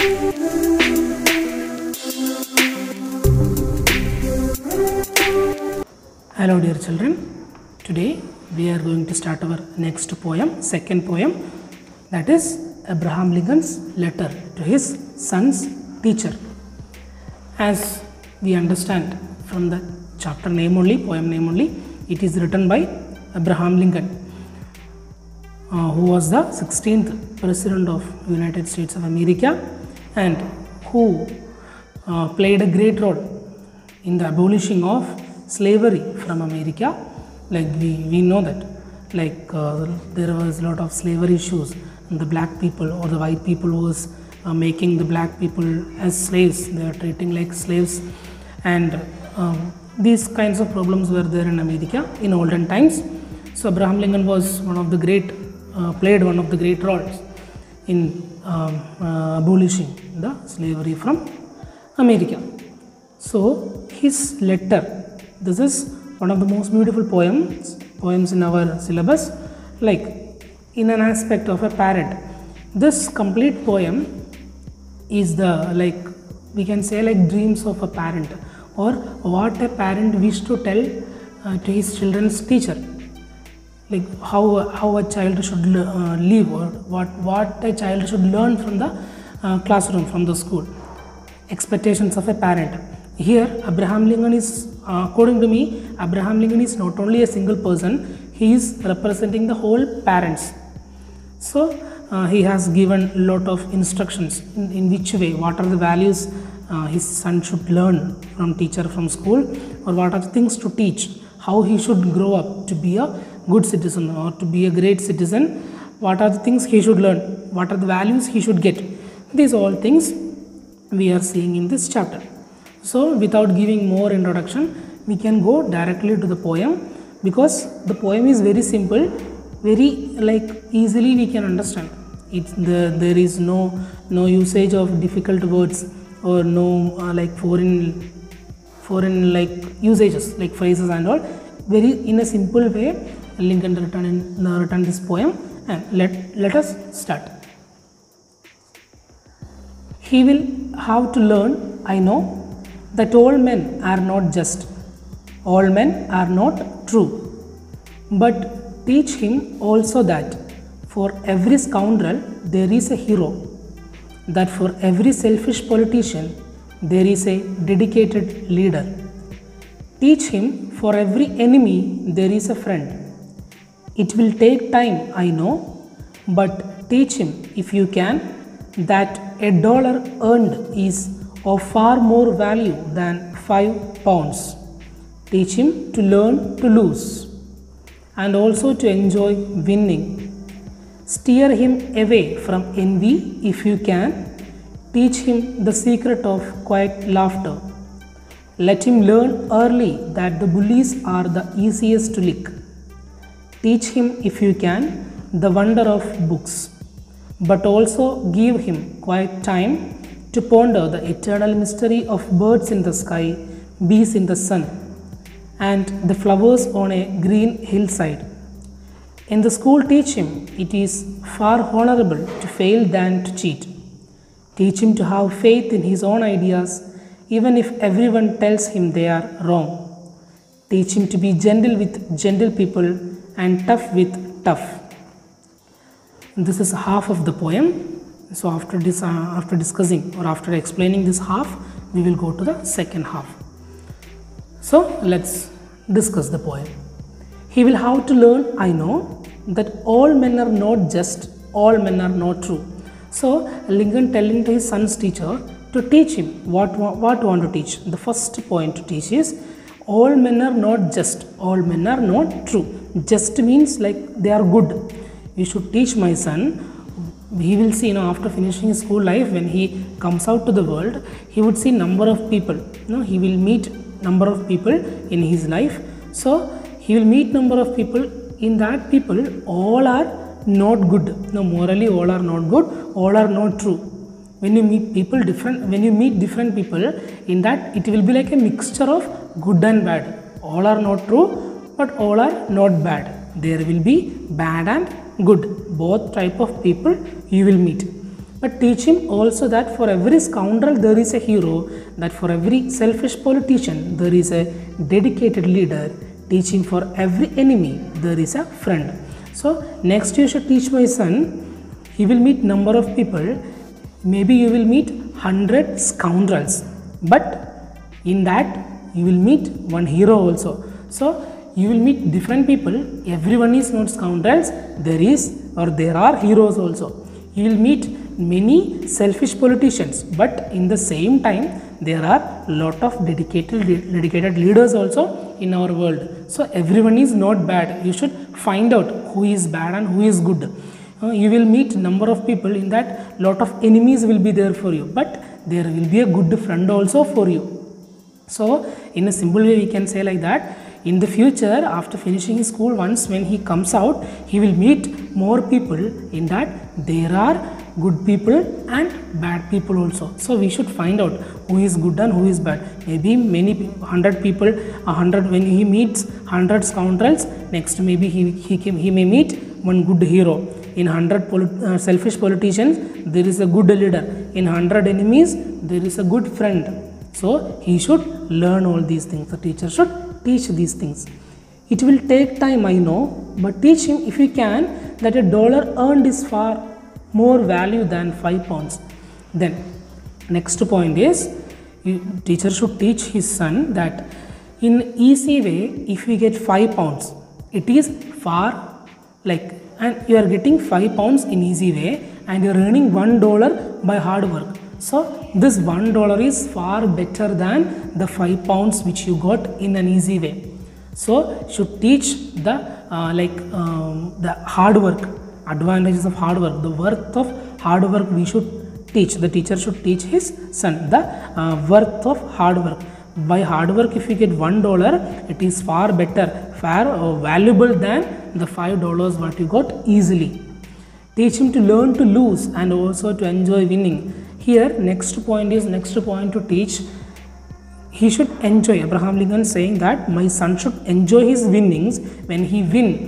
Hello dear children, today we are going to start our next poem, second poem, that is Abraham Lincoln's letter to his son's teacher. As we understand from the chapter name only, poem name only, it is written by Abraham Lincoln, who was the 16th President of United States of America and who played a great role in the abolishing of slavery from America. Like we know that there was a lot of slavery issues, and the black people or the white people was making the black people as slaves. They were treating like slaves, and these kinds of problems were there in America in olden times. So Abraham Lincoln was one of the great played one of the great roles in abolishing the slavery from America. So his letter, this is one of the most beautiful poems in our syllabus, like in an aspect of a parent. This complete poem is the, we can say, dreams of a parent, or what a parent wished to tell to his children's teacher, like how a child should live, or what a child should learn from the classroom, from the school, expectations of a parent. Here Abraham Lincoln is, according to me, Abraham Lincoln is not only a single person, he is representing the whole parents. So he has given a lot of instructions in which way, what are the values his son should learn from teacher, from school, or what are the things to teach, how he should grow up to be a good citizen or to be a great citizen, what are the things he should learn, what are the values he should get. These all things we are seeing in this chapter. So without giving more introduction, we can go directly to the poem, because the poem is very simple, very easily we can understand. There is no usage of difficult words, or no foreign usages like phrases and all. Very in a simple way Lincoln written this poem, and let us start. He will have to learn, I know, that all men are not just, all men are not true, but teach him also that for every scoundrel there is a hero, that for every selfish politician there is a dedicated leader. Teach him for every enemy there is a friend. It will take time, I know, but teach him if you can that $1 earned is of far more value than 5 pounds. Teach him to learn to lose and also to enjoy winning. Steer him away from envy if you can. Teach him the secret of quiet laughter. Let him learn early that the bullies are the easiest to lick. Teach him if you can the wonder of books, but also give him quiet time to ponder the eternal mystery of birds in the sky, bees in the sun, and the flowers on a green hillside. In the school, teach him it is far honorable to fail than to cheat. Teach him to have faith in his own ideas, even if everyone tells him they are wrong. Teach him to be gentle with gentle people and tough with tough. This is half of the poem. So after discussing or after explaining this half, we will go to the second half. So let's discuss the poem. He will have to learn, I know, that all men are not just, all men are not true. So Lincoln telling to his son's teacher to teach him what want to teach. The first point to teach is all men are not just, all men are not true. Just means they are good. You should teach my son. He will see, after finishing his school life, when he comes out to the world, he would see number of people. He will meet number of people in his life. So he will meet number of people. In that people, all are not good. Morally, all are not good. All are not true. When you meet different people, in that it will be like a mixture of good and bad. All are not true, but all are not bad. There will be bad and good, both type of people you will meet. But teach him also that for every scoundrel there is a hero, that for every selfish politician there is a dedicated leader. Teach him for every enemy there is a friend. So next you should teach my son. He will meet number of people. Maybe you will meet 100 scoundrels, but in that you will meet one hero also. So you will meet different people. Everyone is not scoundrels. There are heroes also. You will meet many selfish politicians, but in the same time there are lot of dedicated leaders also in our world. So everyone is not bad. You should find out who is bad and who is good. You will meet number of people. In that, lot of enemies will be there for you, but there will be a good friend also for you. So in a simple way we can say like that, in the future after finishing his school, once when he comes out, he will meet more people. In that there are good people and bad people also. So we should find out who is good and who is bad. Maybe many 100 people, 100, when he meets 100 scoundrels, next maybe he may meet one good hero. In 100 selfish politicians there is a good leader. In 100 enemies there is a good friend. So he should learn all these things. The teacher should teach these things. It will take time, I know, but teach him if you can that $1 earned is far more value than 5 pounds. Then next point is, teacher should teach his son that in easy way, if we get 5 pounds, it is far and you are getting 5 pounds in easy way and you are earning $1 by hard work. So this $1 is far better than the 5 pounds which you got in an easy way. So should teach the hard work, advantages of hard work, the worth of hard work we should teach. The teacher should teach his son the worth of hard work. By hard work, if you get $1, it is far better, far valuable than the $5 what you got easily. Teach him to learn to lose and also to enjoy winning. Here next point to teach, he should enjoy. Abraham Lincoln saying that my son should enjoy his winnings. When he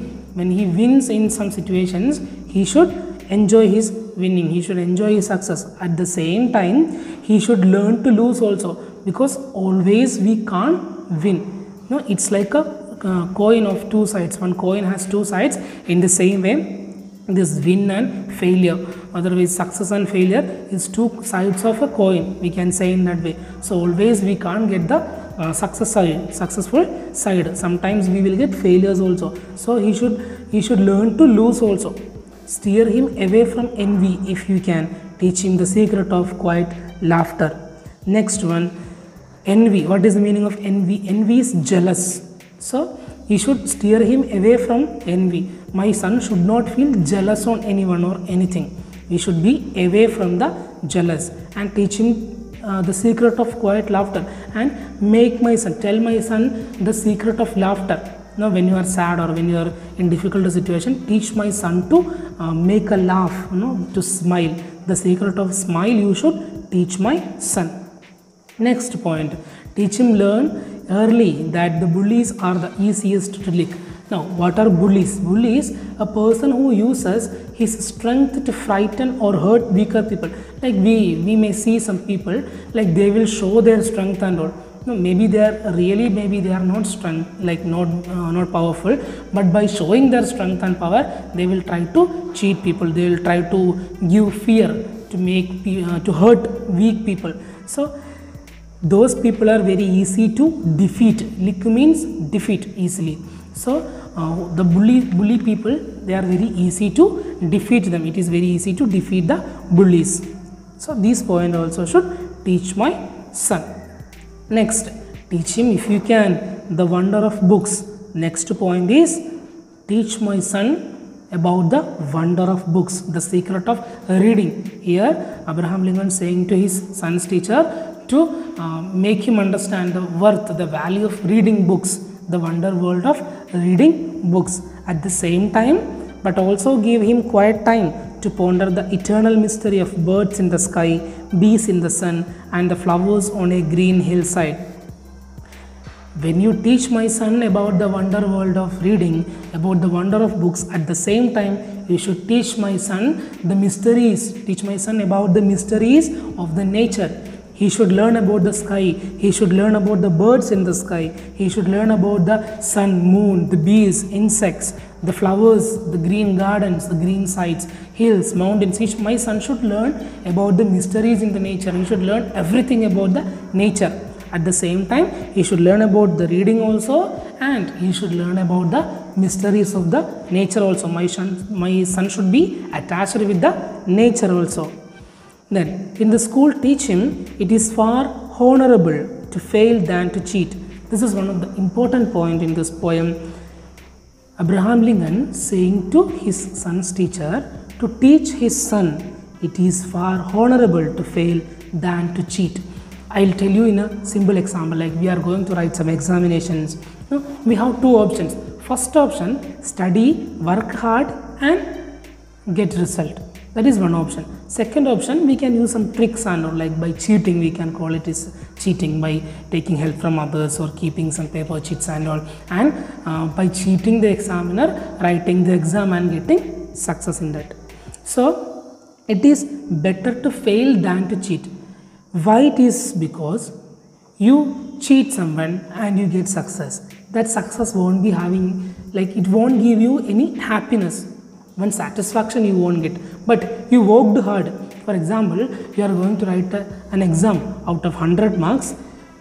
wins in some situations, he should enjoy his winning, he should enjoy his success. At the same time, he should learn to lose also, because always we can't win. No, it's like a coin of two sides. One coin has two sides. In the same way, this win and failure, otherwise success and failure is two sides of a coin, we can say in that way. So always we can't get the successful side. Sometimes we will get failures also. So he should learn to lose also. Steer him away from envy if you can. Teach him the secret of quiet laughter. Next one, envy. What is the meaning of envy? Envy is jealous. So he should steer him away from envy. My son should not feel jealous on anyone or anything. We should be away from the jealous, and teach him the secret of quiet laughter, and tell my son the secret of laughter. Now when you are sad or when you are in difficult situation, teach my son to make a laugh, to smile. The secret of smile you should teach my son. Next point, teach him learn early that the bullies are the easiest to lick. Now what are bullies? Bullies, a person who uses his strength to frighten or hurt weaker people. Like we may see some people, like they will show their strength and all. No, maybe they are not strength, not powerful, but by showing their strength and power, they will try to cheat people. They will try to give fear to hurt weak people. So those people are very easy to defeat. Lick means defeat easily. So the bully people, they are very easy to defeat them. It is very easy to defeat the bullies. So this point also should teach my son. Next, teach him if you can the wonder of books. Next point is, teach my son about the wonder of books, the secret of reading. Here Abraham Lincoln saying to his son's teacher to make him understand the worth, the value of reading books, the wonder world of reading books. At the same time, but also give him quiet time to ponder the eternal mystery of birds in the sky, bees in the sun, and the flowers on a green hillside. When you teach my son about the wonder world of reading, about the wonder of books, at the same time you should teach my son the mysteries, teach my son about the mysteries of the nature. He should learn about the sky, he should learn about the birds in the sky, he should learn about the sun, moon, the bees, insects, the flowers, the green gardens, the green sides, hills, mountains. My son should learn about the mysteries in the nature, he should learn everything about the nature. At the same time, he should learn about the reading also, and he should learn about the mysteries of the nature also. My son should be attached with the nature also. Then, in the school, teach him it is far honorable to fail than to cheat. This is one of the important point in this poem. Abraham Lincoln saying to his son's teacher to teach his son it is far honorable to fail than to cheat. I will tell you in a simple example, like we are going to write some examinations. We have two options. First option, study, work hard and get result. That is one option. Second option, we can use some tricks and or like by cheating, we can call it is cheating, by taking help from others or keeping some paper cheats and all, and by cheating the examiner, writing the exam and getting success in that. So it is better to fail than to cheat. Why it is? Because you cheat someone and you get success. That success won't be having, like it won't give you any happiness. One satisfaction you won't get. But you worked hard. For example, you are going to write an exam out of 100 marks.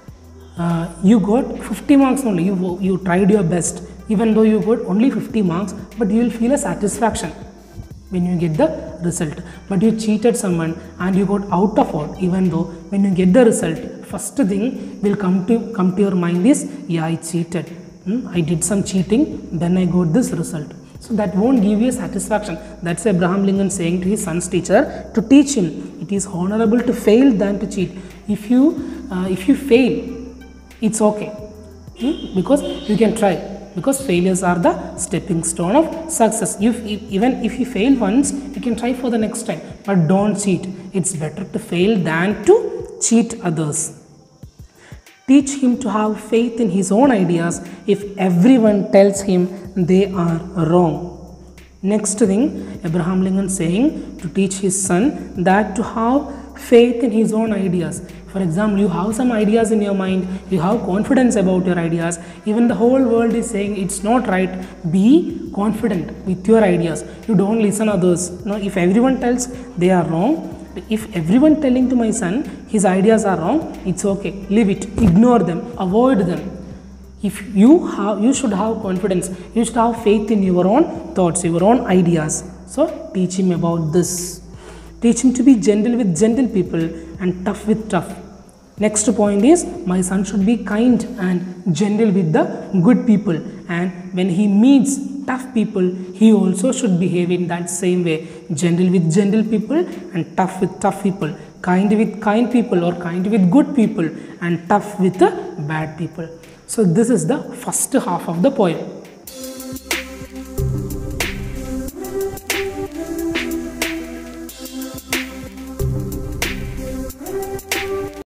You got 50 marks only. You tried your best. Even though you got only 50 marks, but you will feel a satisfaction when you get the result. But you cheated someone and you got out of all. Even though when you get the result, first thing will come to your mind is, yeah, I cheated. I did some cheating, then I got this result. So that won't give you a satisfaction. That's Abraham Lincoln saying to his son's teacher to teach him it is honorable to fail than to cheat. If you fail, it's okay, because you can try. Because failures are the stepping stone of success. Even if you fail once, you can try for the next time. But don't cheat. It's better to fail than to cheat others. Teach him to have faith in his own ideas if everyone tells him they are wrong. Next thing, Abraham Lincoln saying to teach his son that to have faith in his own ideas. For example, you have some ideas in your mind, you have confidence about your ideas, even the whole world is saying it's not right. Be confident with your ideas. You don't listen others. No, if everyone tells they are wrong, if everyone telling to my son his ideas are wrong, it's okay. Leave it. Ignore them. Avoid them. If you should have confidence. You should have faith in your own thoughts, your own ideas. So teach him about this. Teach him to be gentle with gentle people and tough with tough. Next point is, my son should be kind and gentle with the good people, and when he meets tough people, he also should behave in that same way. Gentle with gentle people and tough with tough people. Kind with kind people or kind with good people, and tough with the bad people. So this is the first half of the poem.